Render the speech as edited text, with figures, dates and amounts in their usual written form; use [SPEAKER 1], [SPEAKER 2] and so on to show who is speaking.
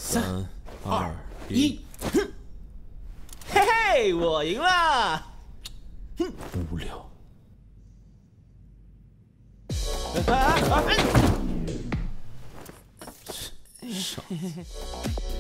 [SPEAKER 1] 3、2、
[SPEAKER 2] 1，嘿嘿，我赢了！
[SPEAKER 1] 无聊。
[SPEAKER 2] 啊！
[SPEAKER 1] 傻子。